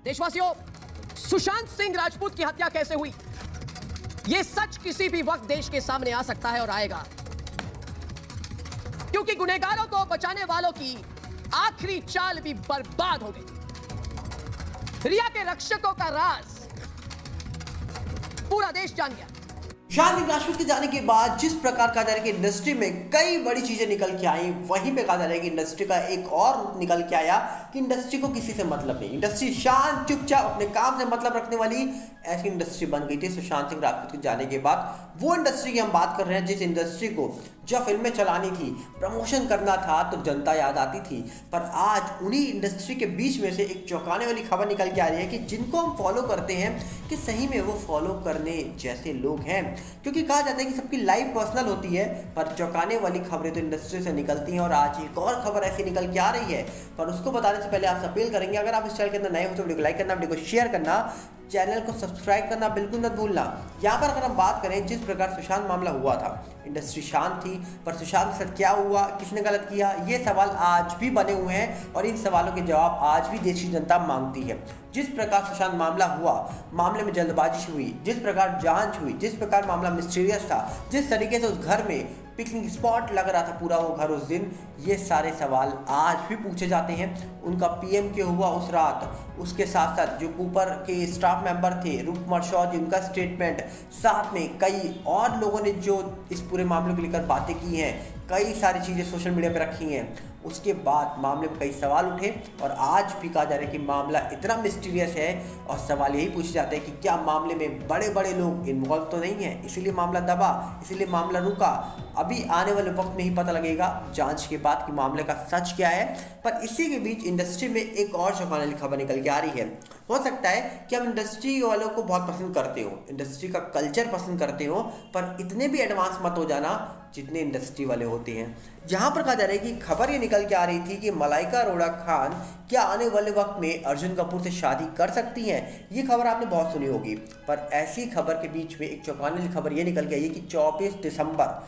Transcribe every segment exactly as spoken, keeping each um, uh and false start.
देशवासियों, सुशांत सिंह राजपूत की हत्या कैसे हुई, यह सच किसी भी वक्त देश के सामने आ सकता है और आएगा, क्योंकि गुनहगारों को बचाने वालों की आखिरी चाल भी बर्बाद हो गई। रिया के रक्षकों का राज पूरा देश जान गया। सुशांत सिंह राजपूत के जाने के बाद जिस प्रकार कहा जा रहा है कि इंडस्ट्री में कई बड़ी चीजें निकल के आई, वहीं पे कहा जा रहा है कि इंडस्ट्री का एक और रूप निकल के आया कि इंडस्ट्री को किसी से मतलब नहीं, इंडस्ट्री शांत चुपचाप अपने काम से मतलब रखने वाली ऐसी इंडस्ट्री बन गई थी सुशांत सिंह राजपूत के जाने के बाद। वो इंडस्ट्री की हम बात कर रहे हैं जिस इंडस्ट्री को जब फिल्में चलानी थी, प्रमोशन करना था तो जनता याद आती थी, पर आज उन्हीं इंडस्ट्री के बीच में से एक चौंकाने वाली खबर निकल के आ रही है कि जिनको हम फॉलो करते हैं कि सही में वो फॉलो करने जैसे लोग हैं। क्योंकि कहा जाता है कि सबकी लाइफ पर्सनल होती है, पर चौंकाने वाली खबरें तो इंडस्ट्री से निकलती हैं और आज एक और खबर ऐसी निकल के आ रही है। पर उसको बताने से पहले आपसे अपील करेंगे, अगर आप इस चैनल के अंदर नए हो तो वीडियो को लाइक करना, वीडियो को शेयर करना, चैनल को सब्सक्राइब करना बिल्कुल मत भूलना। यहाँ पर अगर हम बात करें जिस प्रकार सुशांत मामला हुआ था, इंडस्ट्री शांत थी, पर सुशांत के साथ क्या हुआ, किसने गलत किया, ये सवाल आज भी बने हुए हैं और इन सवालों के जवाब आज भी देश की जनता मांगती है। जिस प्रकार सुशांत मामला हुआ, मामले में जल्दबाजी हुई, जिस प्रकार जांच हुई, जिस प्रकार मामला मिस्टीरियस था, जिस तरीके से उस घर में पिकनिक स्पॉट लग रहा था पूरा वो घर उस दिन, ये सारे सवाल आज भी पूछे जाते हैं। उनका पीएम क्यों हुआ उस रात, उसके साथ साथ जो ऊपर के स्टाफ मेंबर थे, रूप कुमार शॉ जी, उनका स्टेटमेंट, साथ में कई और लोगों ने जो इस पूरे मामले को लेकर बातें की हैं, कई सारी चीज़ें सोशल मीडिया पे रखी हैं। उसके बाद मामले में कई सवाल उठे और आज भी कहा जा रहा है कि मामला इतना मिस्टीरियस है और सवाल यही पूछे जाते हैं कि क्या मामले में बड़े बड़े लोग इन्वॉल्व तो नहीं है, इसीलिए मामला दबा, इसीलिए मामला रुका। अभी आने वाले वक्त में ही पता लगेगा जांच के बाद कि मामले का सच क्या है। पर इसी के बीच इंडस्ट्री में एक और चौंकाने वाली खबर निकल के आ रही है। हो सकता है कि हम इंडस्ट्री वालों को बहुत पसंद करते हो, इंडस्ट्री का कल्चर पसंद करते हो, पर इतने भी एडवांस मत हो जाना जितने इंडस्ट्री वाले होते हैं। जहां पर कहा जा रहा है कि खबर ये निकल के आ रही थी कि मलाइका अरोड़ा खान क्या आने वाले वक्त में अर्जुन कपूर से शादी कर सकती हैं। ये खबर आपने बहुत सुनी होगी, पर ऐसी खबर के बीच में एक चौंकाने वाली खबर ये निकल के आई है कि चौबीस दिसंबर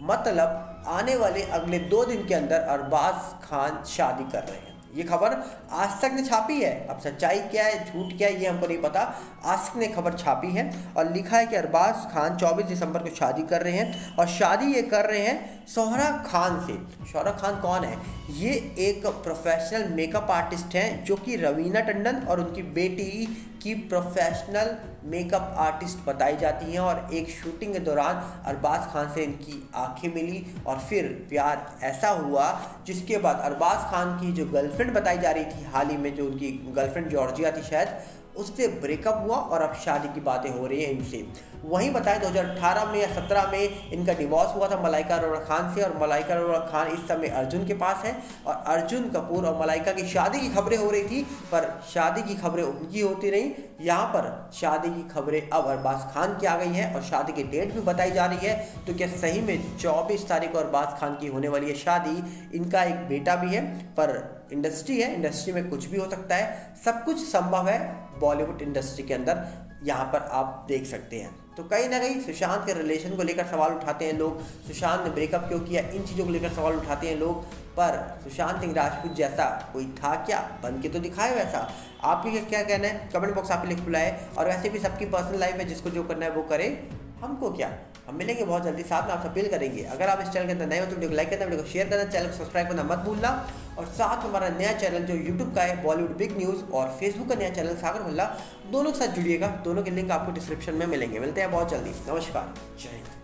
मतलब आने वाले अगले दो दिन के अंदर अरबाज खान शादी कर रहे हैं। ये खबर आज तक ने छापी है, अब सच्चाई क्या है झूठ क्या है ये हमको नहीं पता। आज तक ने खबर छापी है और लिखा है कि अरबाज खान चौबीस दिसंबर को शादी कर रहे हैं और शादी ये कर रहे हैं सोहरा खान से। सोहरा खान कौन है? ये एक प्रोफेशनल मेकअप आर्टिस्ट हैं जो कि रवीना टंडन और उनकी बेटी की प्रोफेशनल मेकअप आर्टिस्ट बताई जाती हैं। और एक शूटिंग के दौरान अरबाज खान से इनकी आंखें मिली और फिर प्यार ऐसा हुआ जिसके बाद अरबाज खान की जो गर्लफ्रेंड बताई जा रही थी हाल ही में, जो उनकी गर्लफ्रेंड जॉर्जिया थी शायद, उससे ब्रेकअप हुआ और अब शादी की बातें हो रही हैं इनसे। वहीं बताएं दो हज़ार अठारह में या सत्रह में इनका डिवोर्स हुआ था मलाइका अरोड़ा खान से और मलाइका अरोड़ा खान इस समय अर्जुन के पास है और अर्जुन कपूर और मलाइका की शादी की खबरें हो रही थी, पर शादी की खबरें उनकी होती रही। यहाँ पर शादी की खबरें अब अरबाज खान की आ गई हैं और शादी की डेट भी बताई जा रही है। तो क्या सही में चौबीस तारीख को अरबाज खान की होने वाली है शादी? इनका एक बेटा भी है, पर इंडस्ट्री है, इंडस्ट्री में कुछ भी हो सकता है, सब कुछ संभव है बॉलीवुड इंडस्ट्री के अंदर, यहाँ पर आप देख सकते हैं। तो कहीं ना कहीं सुशांत के रिलेशन को लेकर सवाल उठाते हैं लोग, सुशांत ने ब्रेकअप क्यों किया, इन चीज़ों को लेकर सवाल उठाते हैं लोग। पर सुशांत सिंह राजपूत जैसा कोई था क्या? बन के तो दिखाए वैसा। आपके क्या कहना है कमेंट बॉक्स आप लिख बुलाए। और वैसे भी सबकी पर्सनल लाइफ है, जिसको जो करना है वो करे, हमको क्या। हम मिलेंगे बहुत जल्दी, साथ में आपसे अपील करेंगे, अगर आप इस चैनल के अंदर नए हो तो वीडियो को लाइक करना, वीडियो को शेयर करना, चैनल को सब्सक्राइब करना मत भूलना। और साथ में हमारा नया चैनल जो यूट्यूब का है बॉलीवुड बिग न्यूज़ और फेसबुक का नया चैनल सागर मल्ला, दोनों के साथ जुड़िएगा। दोनों के लिंक आपको डिस्क्रिप्शन में मिलेंगे। मिलते हैं बहुत जल्दी। नमस्कार, जय हिंद।